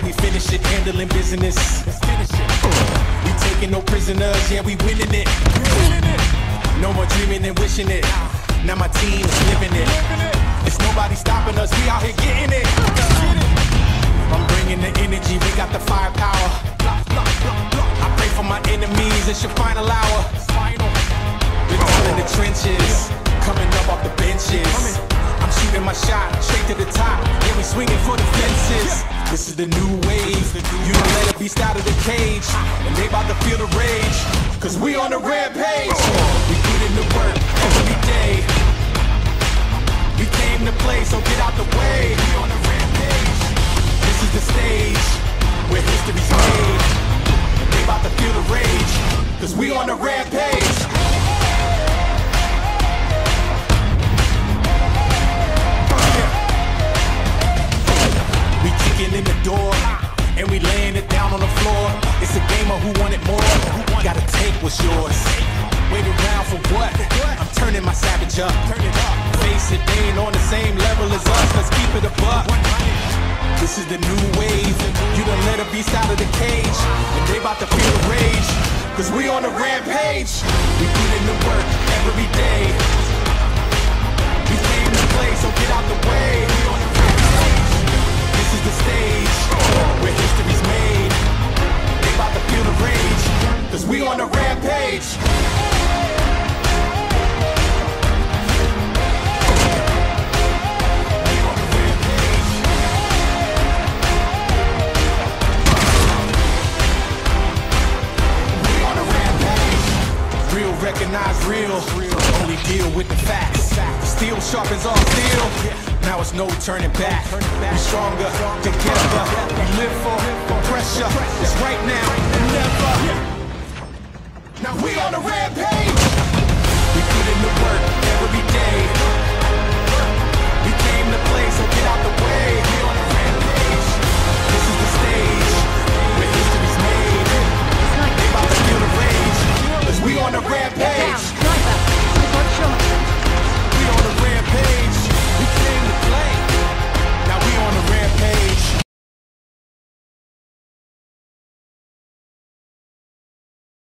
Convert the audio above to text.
we finish it, handling business. We taking no prisoners, yeah, we winning it. No more dreaming and wishing it. Now my team is living it. It's nobody stopping us, we out here getting it. I'm bringing the energy, we got the firepower. I pray for my enemies, it's your final hour. We're down in the trenches, coming up off the benches. I'm shooting my shot, straight to the top. Yeah, we swinging for the fences. This is the new wave. You don't let a beast out of the cage, and they about to feel the rage, cause we on the rampage. We put in the work every day. We came to play, so get out the way. We on the rampage. This is the stage where history's made, and they about to feel the rage, cause we on the rampage. In the door, and we laying it down on the floor. It's a game of who wanted more. Gotta take what's yours. Wait around for what? I'm turning my savage up. Face it, they ain't on the same level as us. Let's keep it a buck. This is the new wave. You done let a beast out of the cage, and they about to feel the rage, cause we on the rampage. We put in the work every day. We came to play, so get out the way. We on the rampage. This is the stage where history's made. They about to feel the rage, cause we on the rampage. We on the rampage. We on the rampage. Real recognize real. Only deal with the facts. Steel sharpens all steel. Now it's no turning back. We stronger together. We